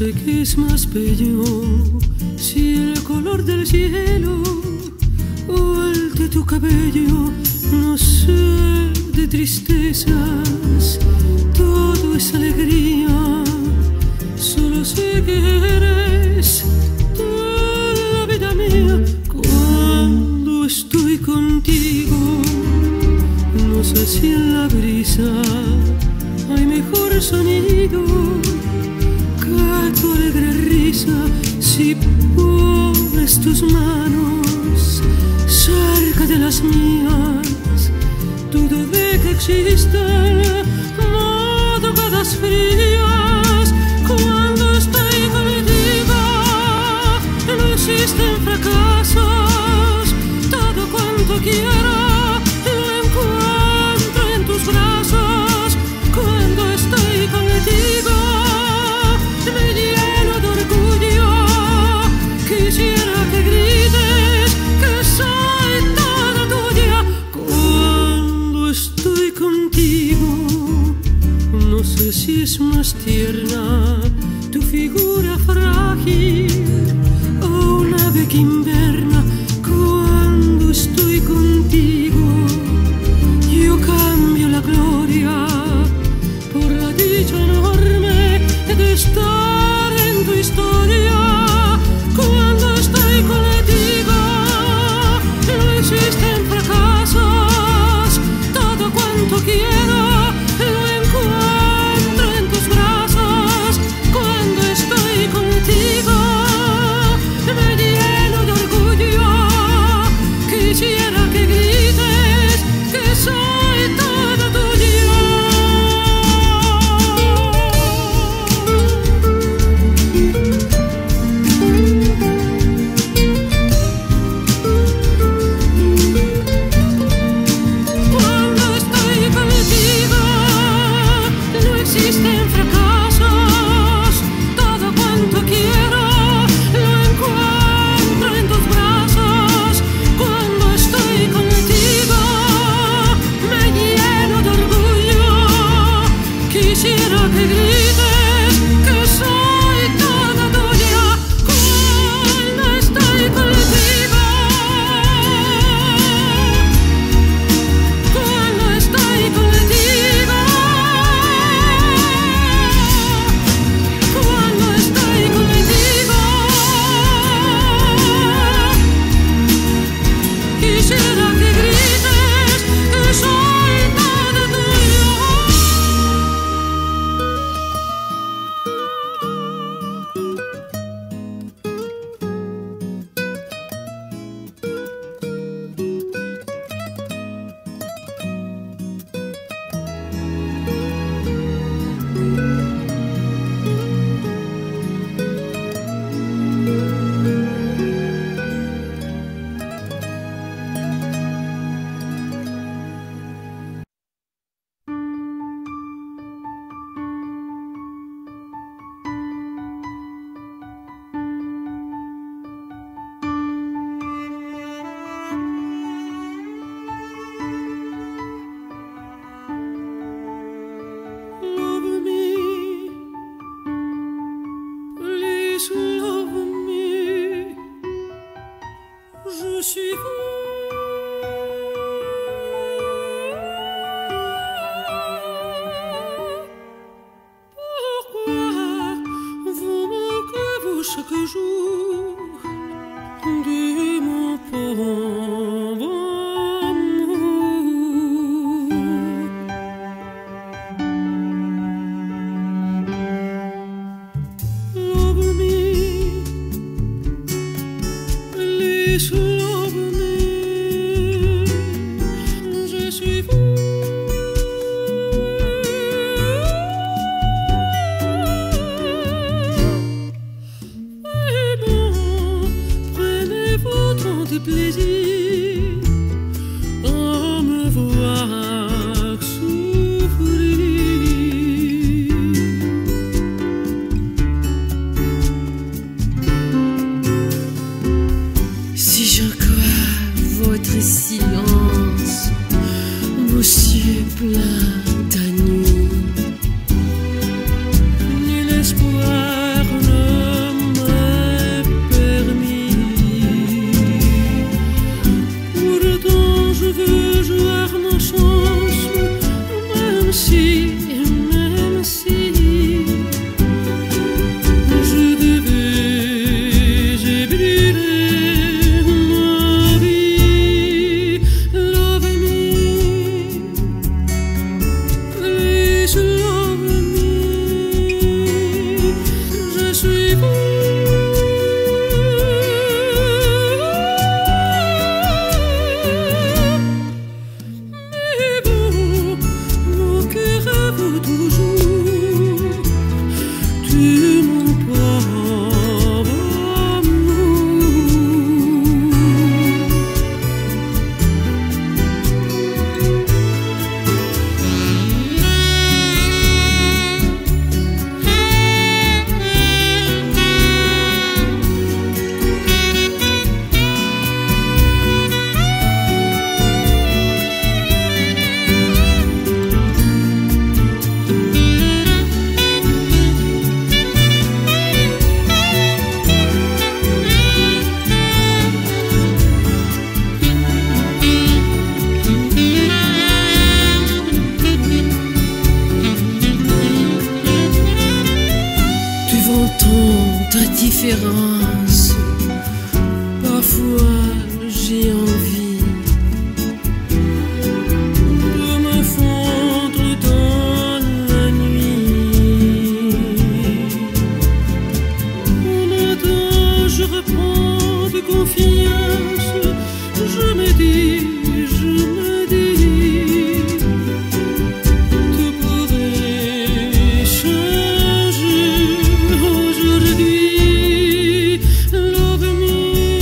sé qué es más bello, si el color del cielo o el de tu cabello. No sé de tristezas, todo es alegría. Solo sé que eres toda la vida mía. Cuando estoy contigo, no sé si en la brisa hay mejor sonido que tu alegre risa. Si pones tus manos cerca de las mías, dudo de que existan madrugadas frías. Cuando estoy contigo, no existen fracasos. Todo cuanto quiero lo encuentro en tus brazos. Cuando estoy contigo, me lleno de orgullo. Quisiera que grites que soy toda tuya. Cuando estoy contigo, no sé si es más tierna tu figura frágil o un ave que inverna. Cuando estoy contigo, yo cambio la gloria por la dicha enorme de estar en tu historia. Cuando estoy contigo, no existen fracasos. Todo cuanto quiero lo encuentro en tus brazos. Cuando estoy contigo, me lleno de orgullo. Quisiera que grites que soy toda tuya. Cuando estoy contigo, no existen fracasos. Todo cuanto quiero lo encuentro en tus brazos. Cuando estoy contigo, me lleno de orgullo. Quisiera que grites que soy toda tuya. Cuando estoy contigo, cuando estoy contigo, cuando estoy contigo, quisiera que grites que soy toda tuya. Love me, please love me. Je suis fou. Pourquoi vous moquez-vous chaque jour de mon pauvre amour? Love me, please love me. Je suis fou. Vraiment, prenez votre temps de plaisir à me voir souffrir. Si je crois votre silence, vos cieux pleins de nuit, nul espoir ne indifférence. Parfois j'ai envie de me fondre dans la nuit. En attendant, je reprends de confiance. Je me dis, tout pourrait changer aujourd'hui. Love me,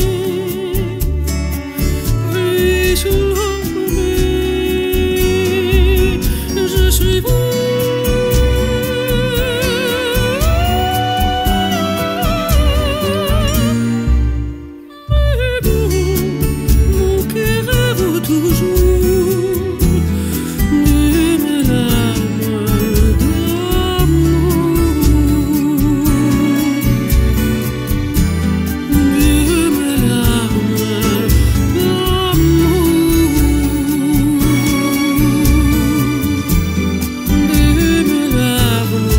please love me. Je suis vous. Mais vous, mon cœur à vous toujours. De mes larmes d'amour, de mes larmes d'amour, de mes larmes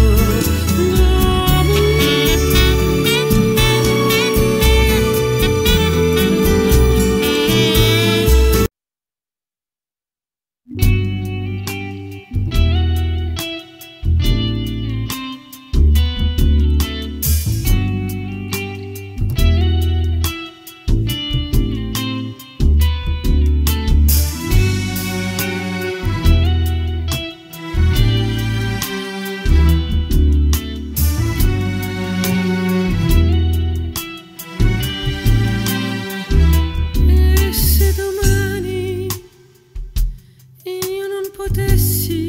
E se domani io non potessi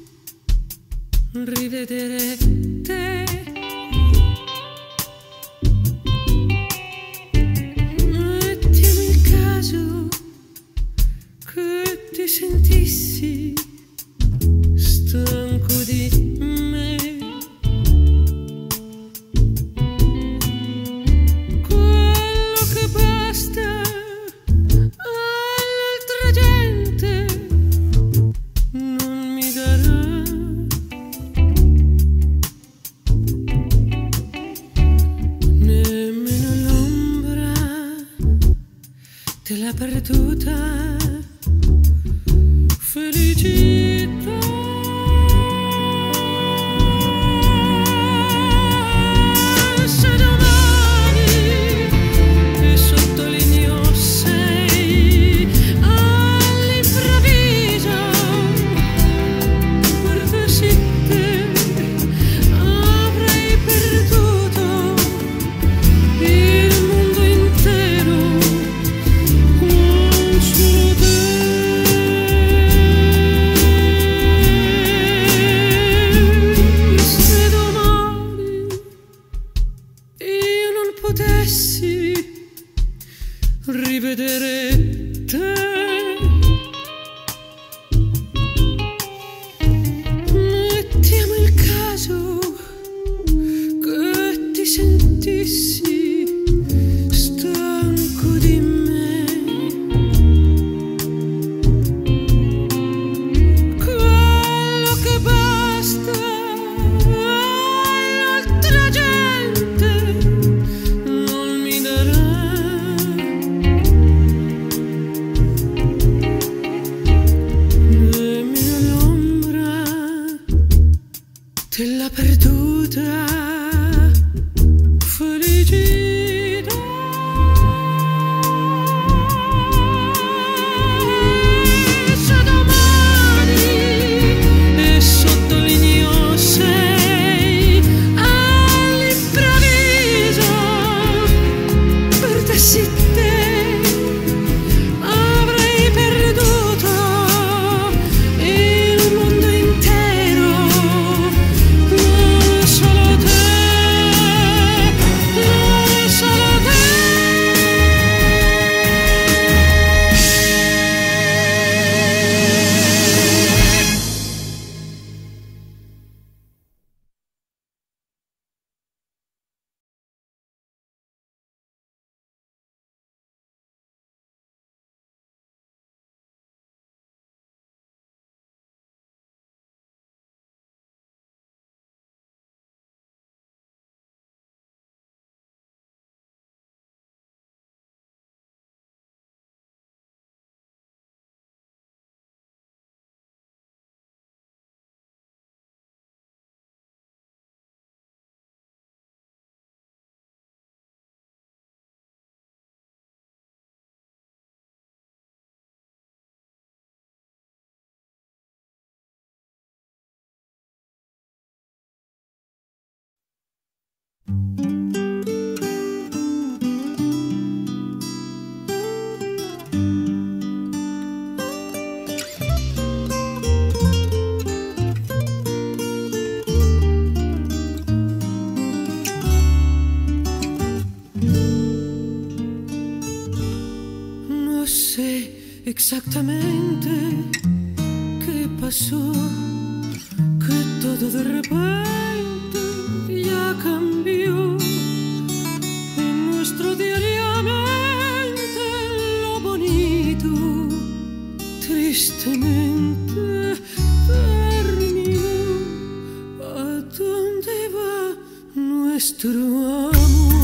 rivedere te, mettiamo il caso che ti sentissi stanco di me. Quello che basta all'altra gente non mi darà. Nemmeno l'ombra della perduta felicità. Se domani e sottolineo sei all'improvviso perdessi te, avrei perduto il mondo intero con solo te. Se domani io non potessi rivedere te, mettiamo il caso che ti sentissi stanco di me. Quello che basta all'altra gente non mi darà. Nemmeno l'ombra della perduta felicità. Se domani e sottolineo sei all'improvviso perdessi te, avrei perduto il mondo intero con solo te. exactamente qué pasó, que todo de repente ya cambió. En nuestro diariamente lo bonito tristemente terminó. ¿A dónde va nuestro amor?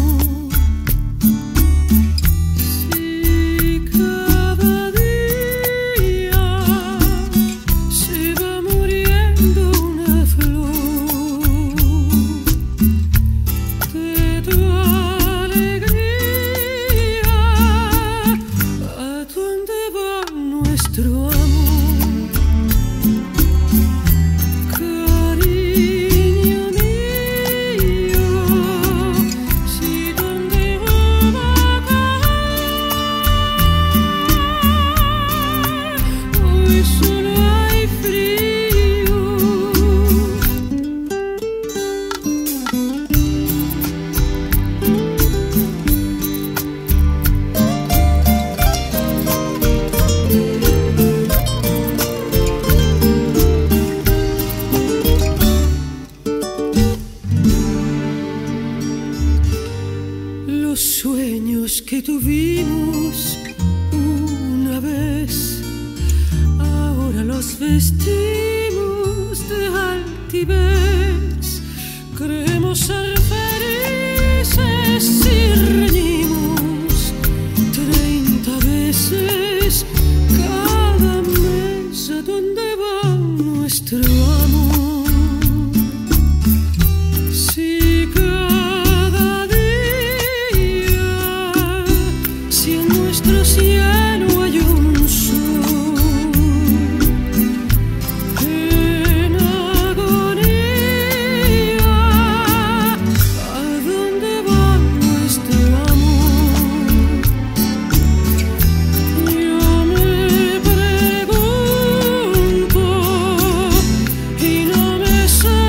Que tuvimos una vez, ahora los vestimos de altivez. Creemos ser felices si reñimos 30 veces cada mes. ¿A dónde va nuestro amor? Si cada día, si en nuestro cielo hay un sol en agonía, ¿a dónde va nuestro amor? Yo me pregunto y no me sé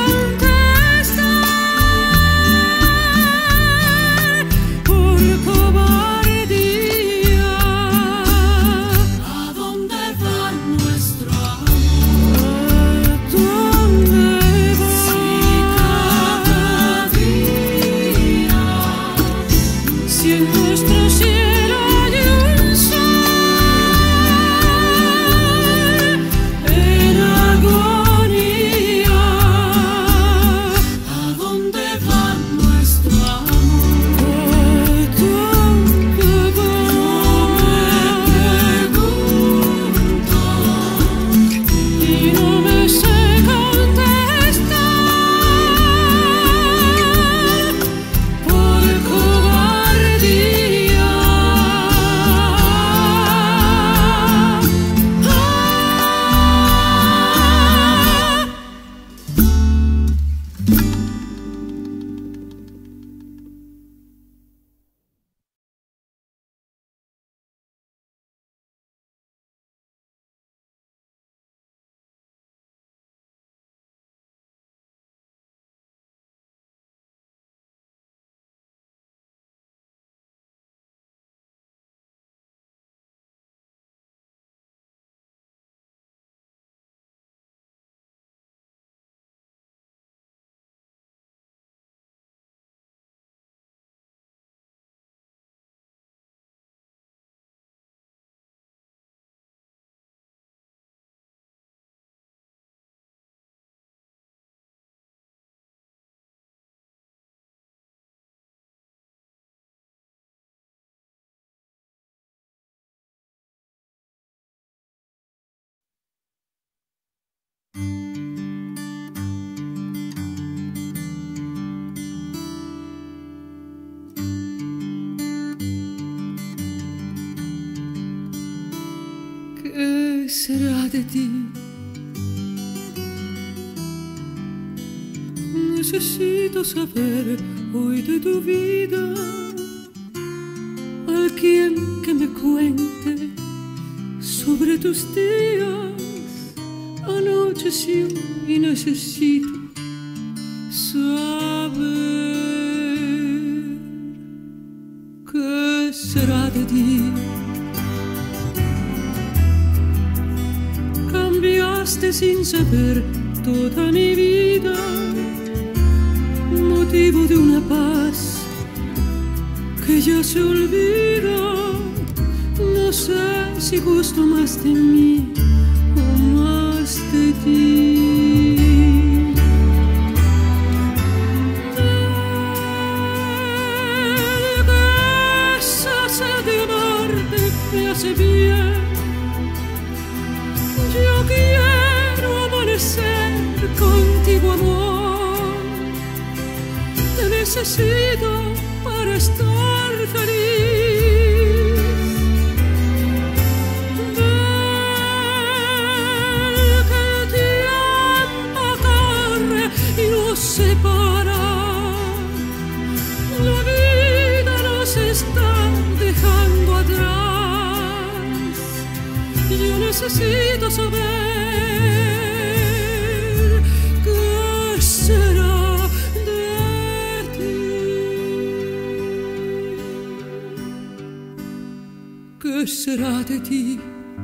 contestar por cobardía. ¿A dónde va nuestro amor? ¿A dónde va? Si cada día, si en nuestro cielo hay un sol en agonía, ¿a dónde va nuestro amor? ¿A dónde va? Yo me pregunto y no me sé contestar por cobardía. ¿Qué será de ti? Necesito saber hoy de tu vida. Alguien que me cuente sobre tus días. Anocheció y necesito saber qué será de ti. cambiaste sin saber toda mi vida, motivo de una paz que ya se olvida. No sé si gusto más de mí o más de ti. Esa sed de amarte me hace bien. Yo quiero amanecer contigo, amor. Te necesito para estar feliz. Ven que el tiempo corre y nos separa. La vida nos está dejando atrás. Yo necesito saber qué será de ti. ¿Qué será de ti?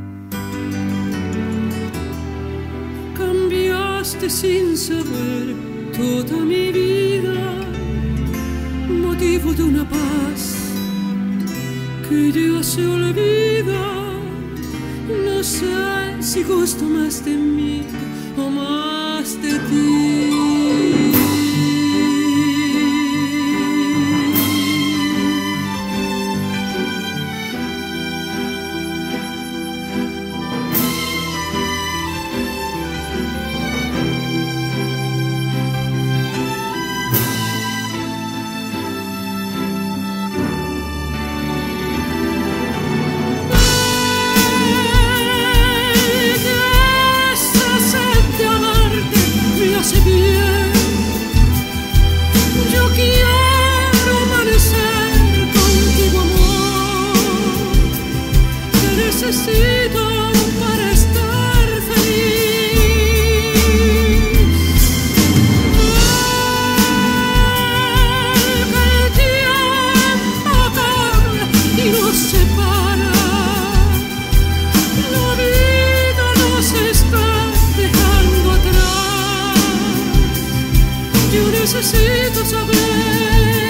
Cambiaste sin saber toda mi vida, motivo de una paz que ya se olvida. No sé si gusto más de mí o más de ti. Yo quiero amanecer contigo, amor. Te necesito para estar feliz. Que el tiempo corre y nos separa. La vida nos está dejando atrás. Yo necesito saber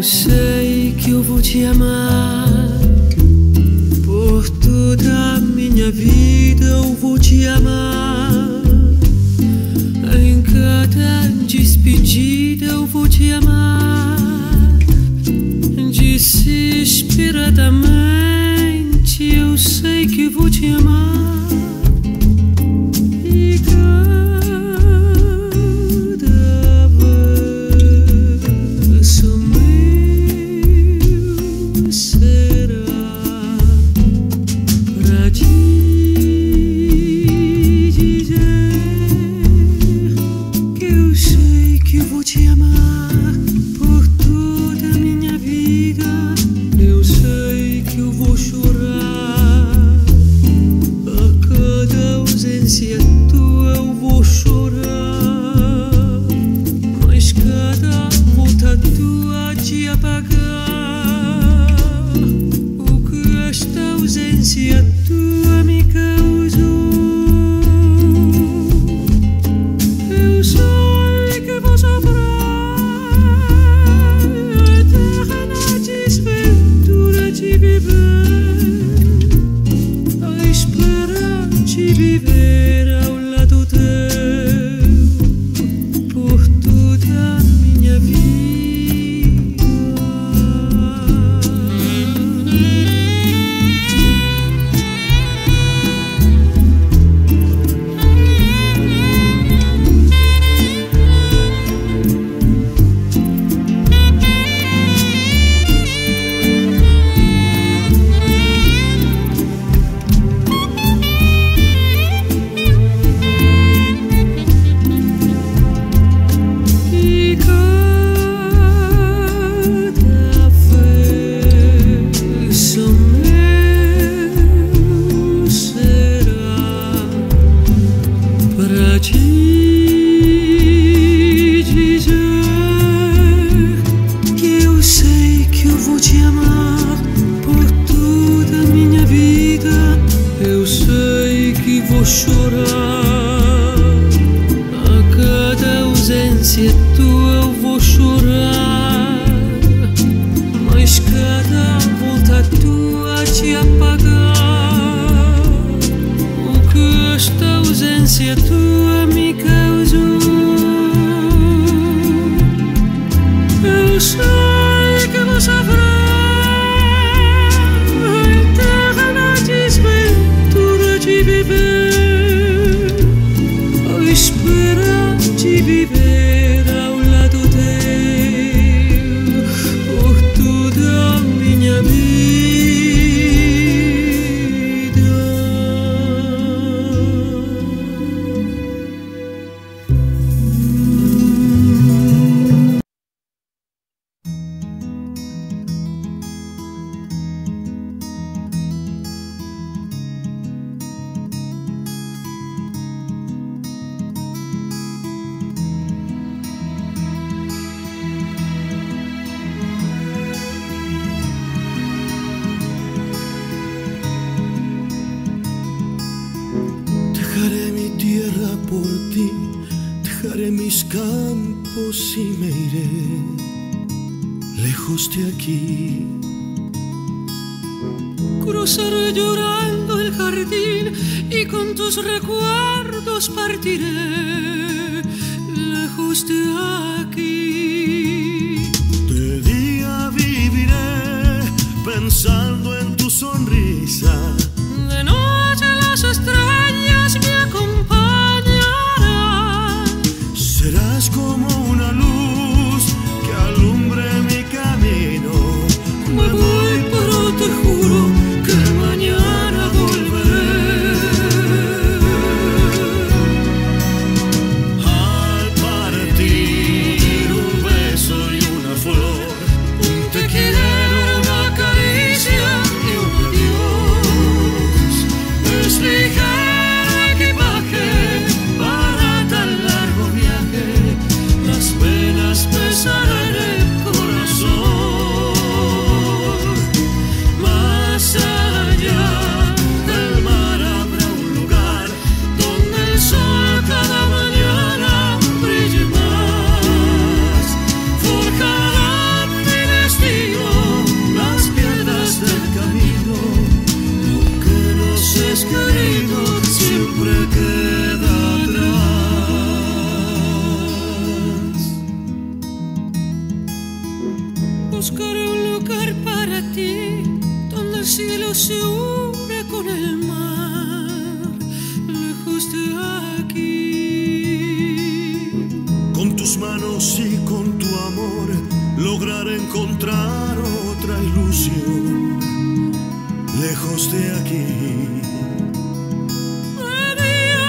sei que eu vou te amar por toda a minha vida. Eu vou te amar em cada despedida. Eu vou te amar desesperadamente. Eu sei que vou te amar. Cruzaré llorando el jardín y con tus recuerdos partiré lejos de aquí. De día viviré pensando en tu sonrisa. De noche las estrellas me acompañarán. Serás como una luz que alumbre mi camino. Me voy, pero te juro que mañana volveré. Al partir un beso y una flor, un te quiero, una caricia y un adiós. Es ligero equipaje para tan largo viaje. Las penas pesarán en el corazón. Más allá del mar habrá un lugar donde el sol cada mañana brille más. Forjará mi destino. siempre queda atrás. Buscaré un lugar para ti, donde el cielo se une con el mar, lejos de aquí. Con tus manos y con tu amor lograr encontrar otra ilusión, lejos de aquí. De día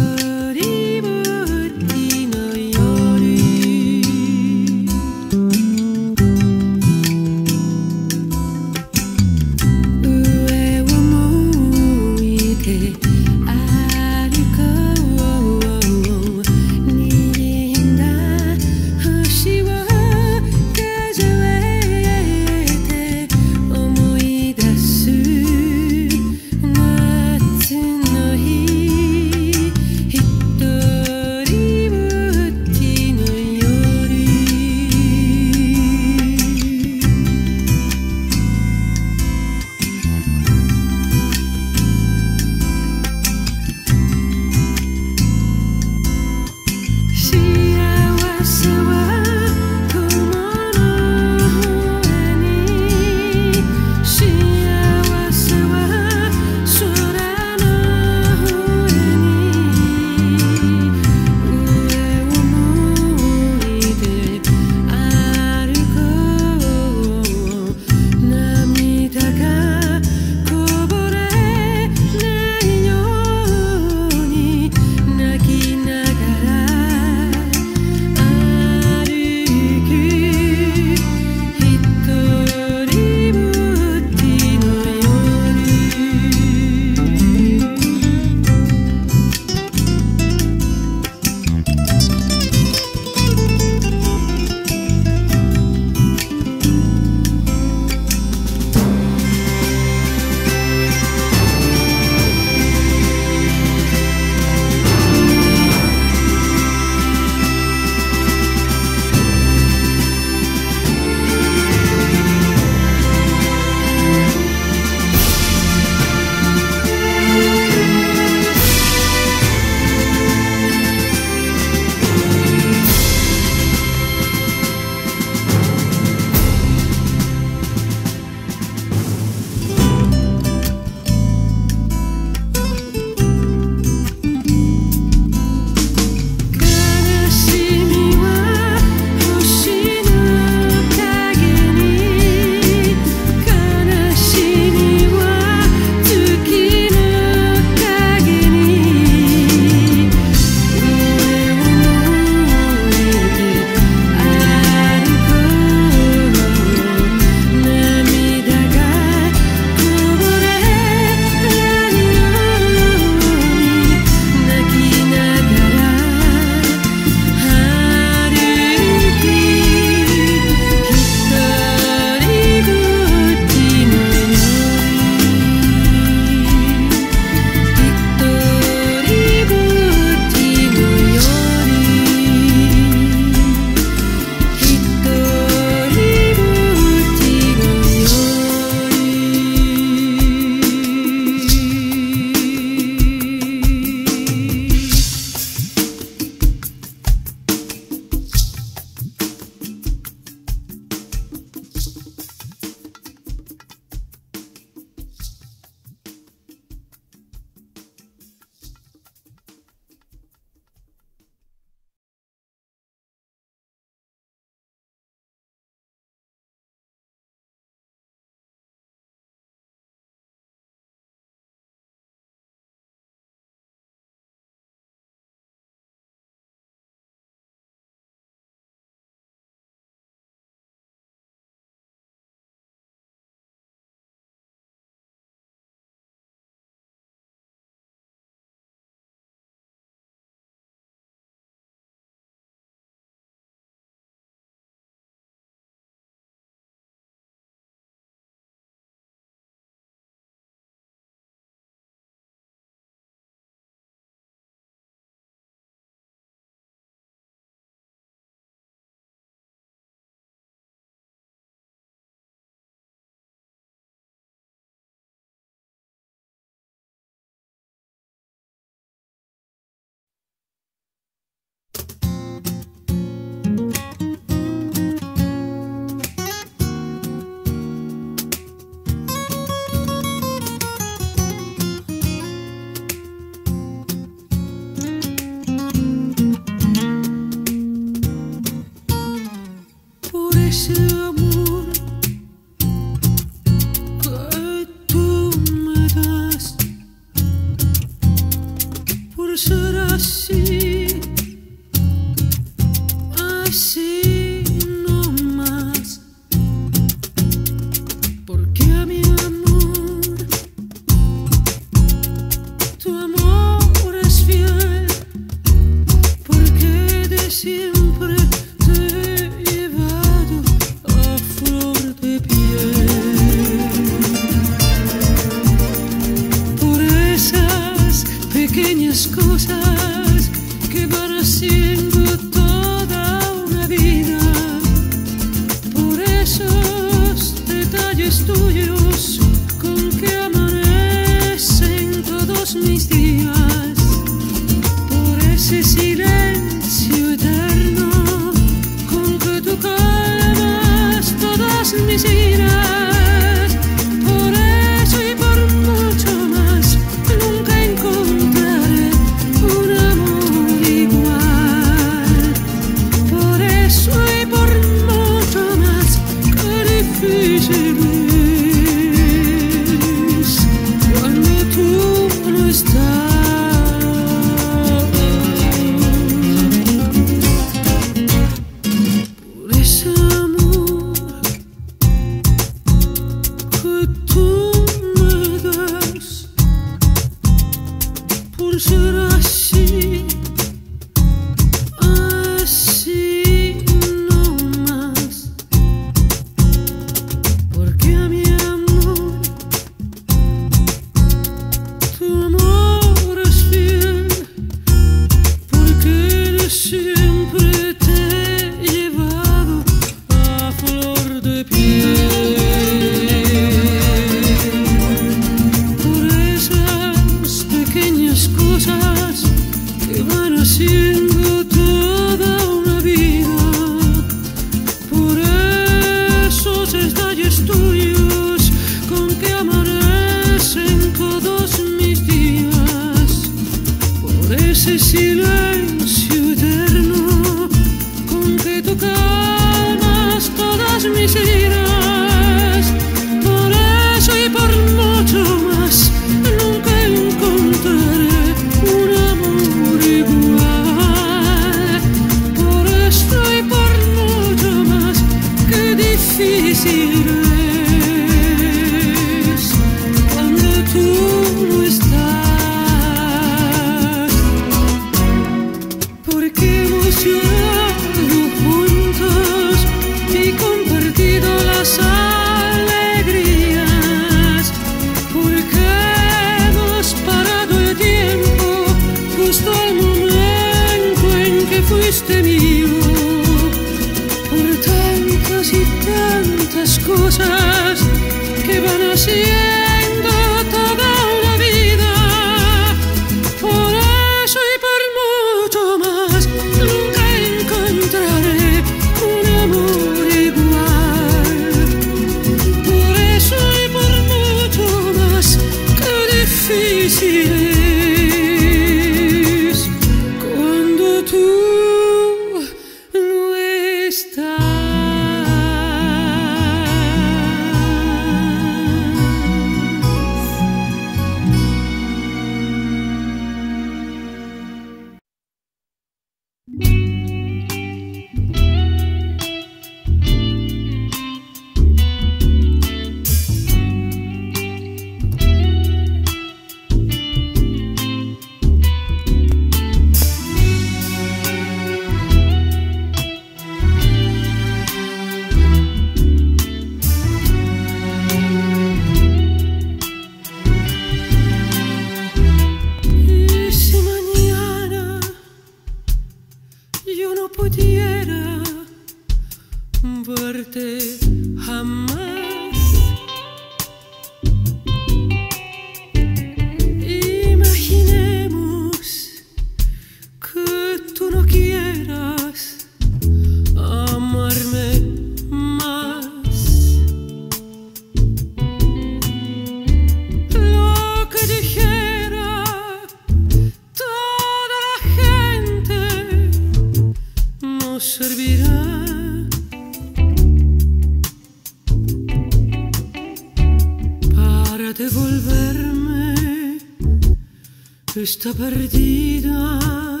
Está perdida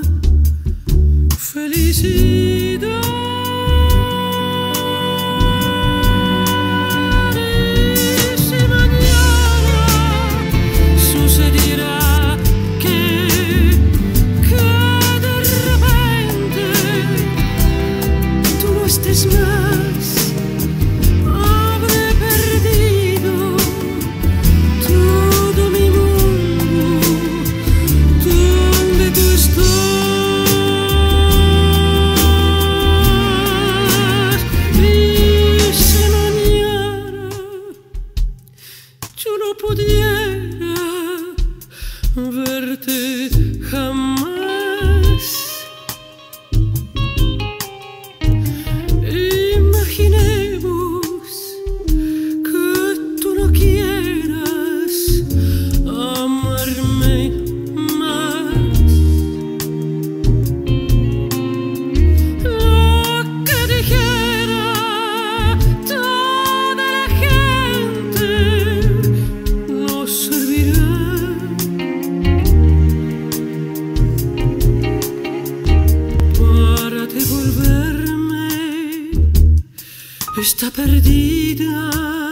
felicidad. Y si mañana sucediera que de repente tú no estés más, habré perdido todo mi mundo donde tú estás. Y si mañana yo no pudiera verte jamás, imaginemos que tú no quieras amarme más. Lo que dijera toda la gente no servirá para devolverme esta perdida